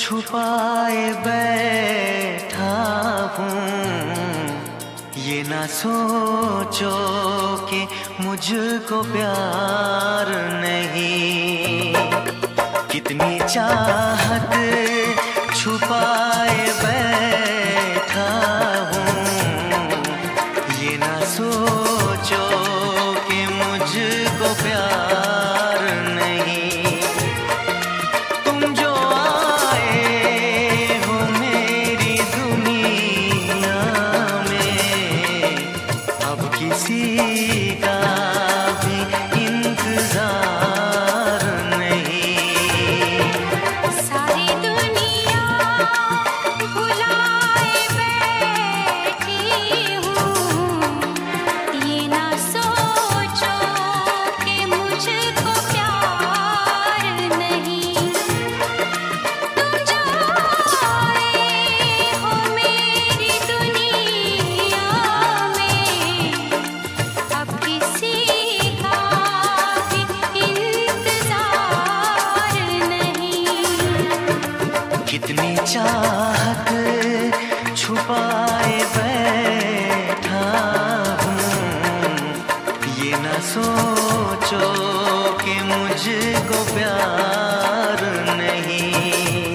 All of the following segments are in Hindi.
छुपाए बैठा हूँ, ये ना सोचो कि मुझको प्यार नहीं। कितनी चाहत छुपाए बैठा हूँ, ये ना सोचो कि मुझको प्यार नहीं। तुम जो आए हो मेरी दुनिया में, अब किसी का भी इंतजार नहीं। सारी दुनिया भुलाए बैठी हूँ, ये ना सोचो कि मुझको प्यार नहीं। तुम जो आए हो मेरी दुनिया में, अब किसी का भी इंतजार नहीं। कितनी चाहत छुपाए बैठा हूँ, ये ना सोचो कि मुझको प्यार नहीं।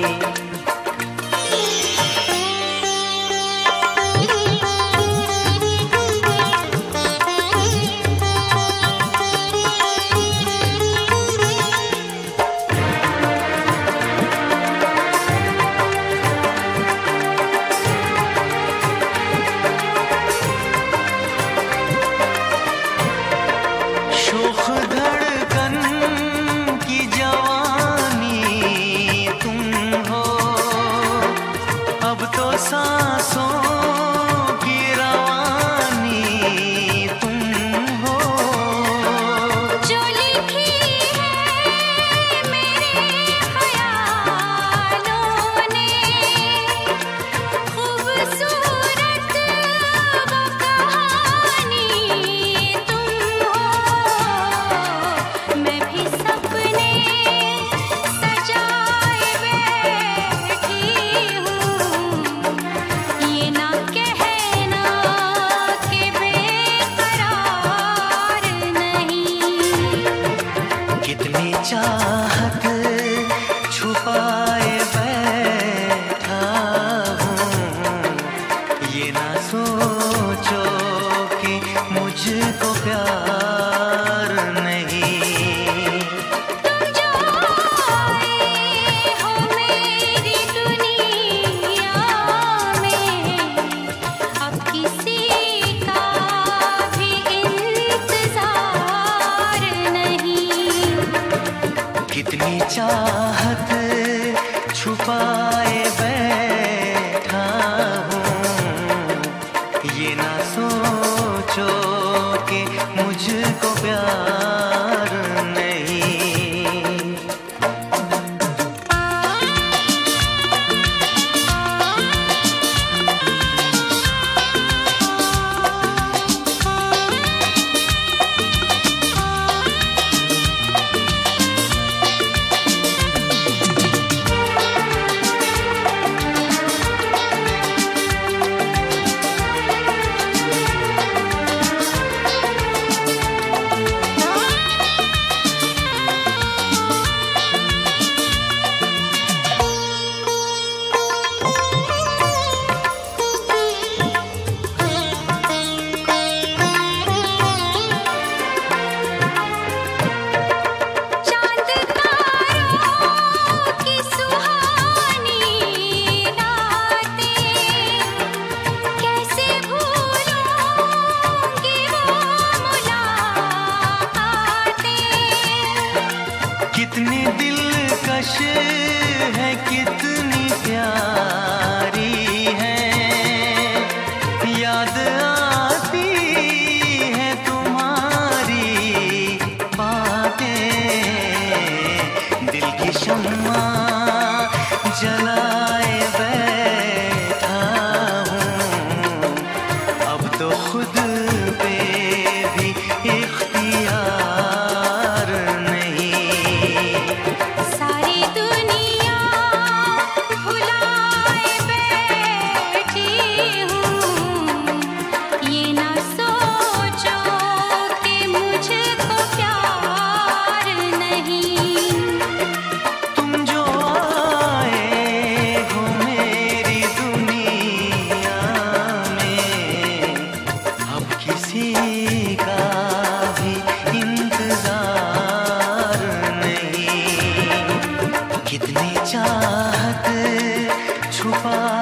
शोख धड़कन की जवानी तुम हो, अब तो सांसों की रवानी तुम हो। जो लिखी है मेरे ख्यालों ने, खूबसूरत वो कहानी तुम हो। मैं भी सपने सजाए बैठी हूँ, ये ना कहना कि बेकरार नहीं। कितनी चाहत छुपाए बैठा हूँ, ये ना सोचो कि मुझको प्यार नहीं। तुम जो आए हो मेरी दुनिया में, अब किसी का भी इंतजार नहीं। कितनी चाहत छुपाए बैठा हूँ, ये ना सोचो कि मुझको प्यार नहीं। छुपा